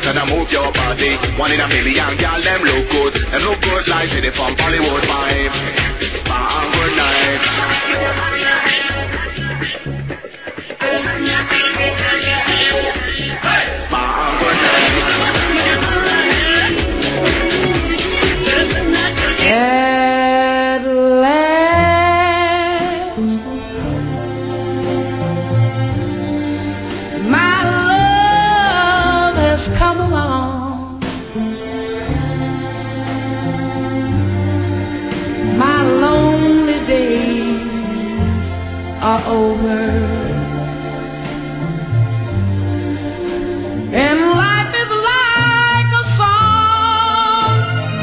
and I move your body. One in a million, girl, them look good. Them look good like they from Bollywood vibe. Good night. At last, my love has come along. My lonely days are over, and life is like a song.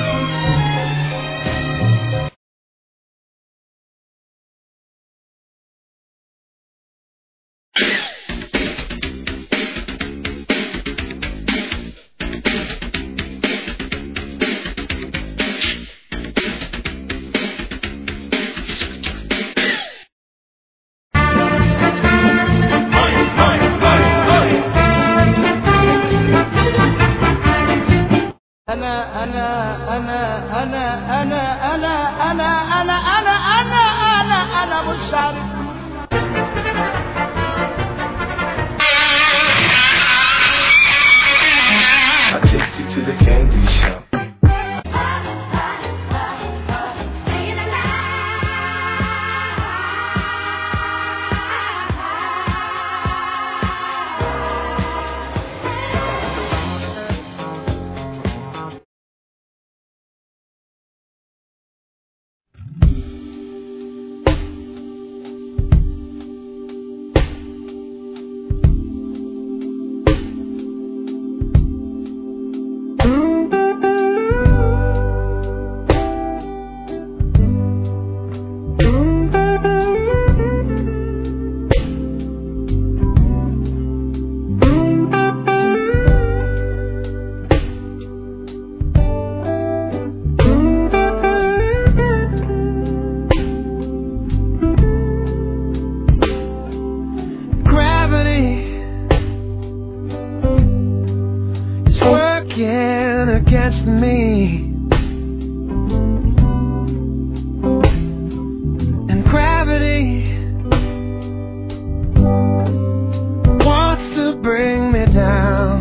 أنا مش عارف. I take you to the candy shop. Against me, and gravity wants to bring me down.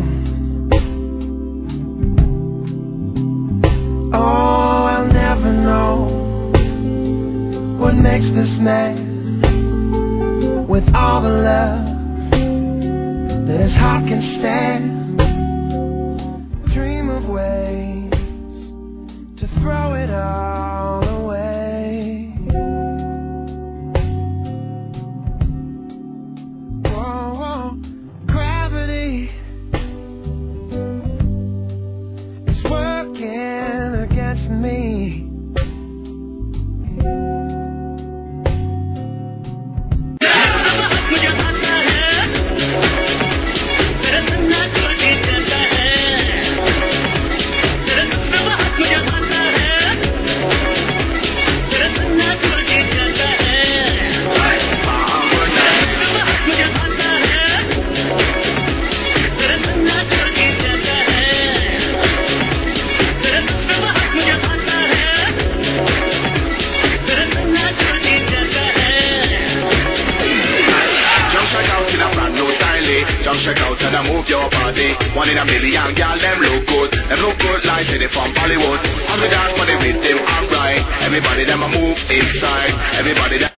Oh, I'll never know what makes this man with all the love that his heart can stand. Dream of ways to throw it all away. Whoa, whoa. Gravity is working against me. Check out and I move your body. One in a million, girl, them look good. Them look good like they from Bollywood. On the dance for the rhythm, alright. Everybody them a move inside. Everybody them